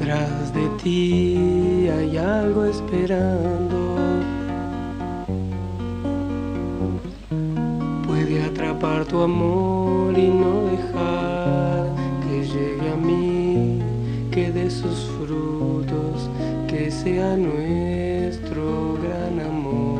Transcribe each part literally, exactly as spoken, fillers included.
Detrás de ti hay algo esperando. Puede atrapar tu amor y no dejar que llegue a mí, que dé sus frutos, que sea nuestro gran amor.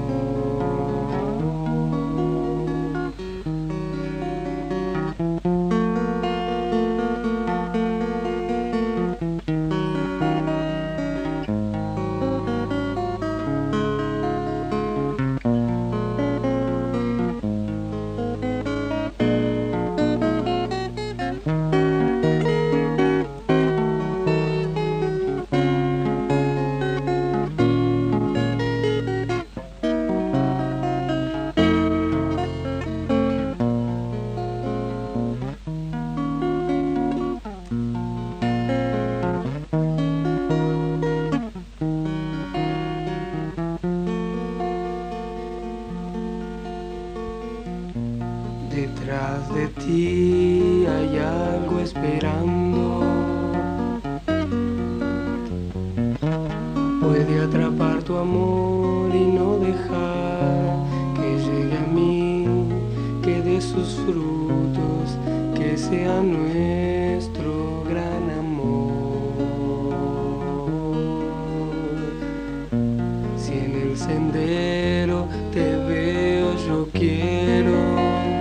Detrás de ti hay algo esperando. Puede atrapar tu amor y no dejar que llegue a mí, que dé sus frutos, que sea nuestro gran amor. Si en el sendero te veo, yo quiero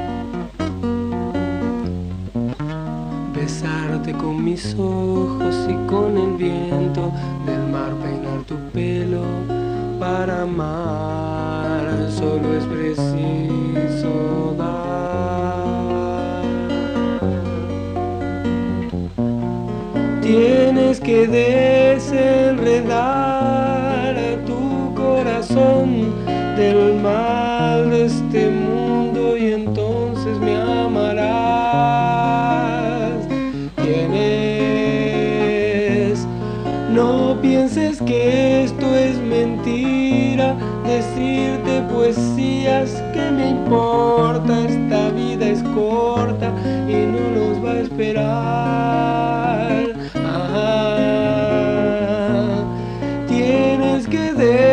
besarte con mis ojos y con el viento del mar peinar tu pelo. Para amar solo es preciso dar. Tienes que desenredar a tu corazón del mal de este mundo y entonces me amarás. Tienes, no pienses que esto es mentira, decirte poesías que me importa, esta vida es corta y no nos va a esperar. Ah, tienes que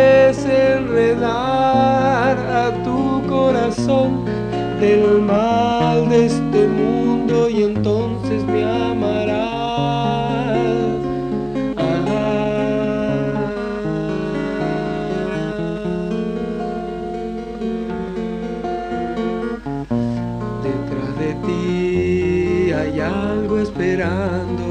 desenredar a tu corazón del mal de este mundo y entonces me amarás. Ah, detrás de ti hay algo esperando.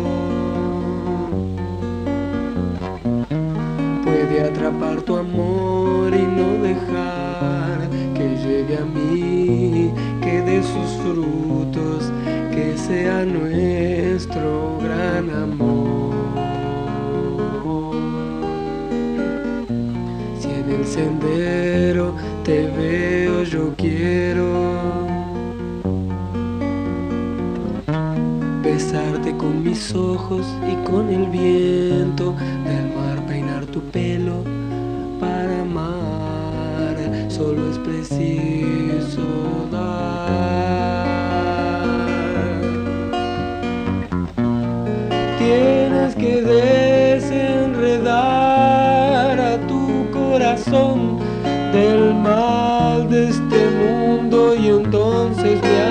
Puede atrapar tu amor y no dejar que llegue a mí, que dé sus frutos, que sea nuestro gran amor. Si en el sendero te veo, yo quiero besarte con mis ojos y con el viento del mar peinar tu pelo. Para amar solo es preciso dar. Tienes que desenredar a tu corazón del mal de este mundo y entonces me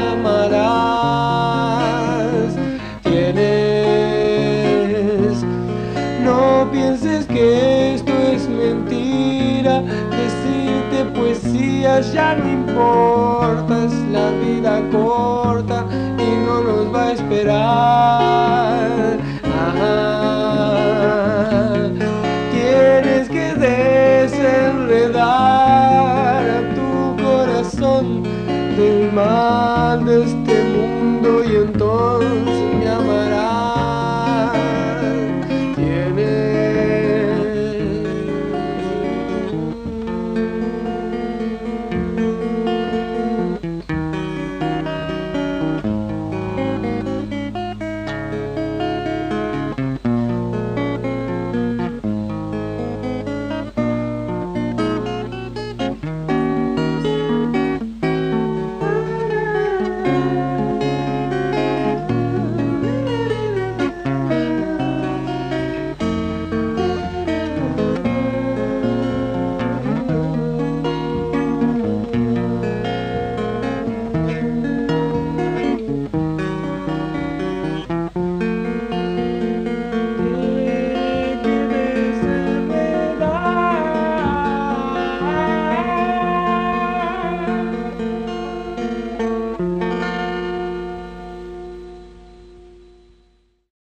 amarás. Tienes, no pienses que esto es mentira, decirte poesías ya no importa, es la vida corta y no nos va a esperar. Ah, tienes que desenredar a tu corazón del mal de este mundo y entonces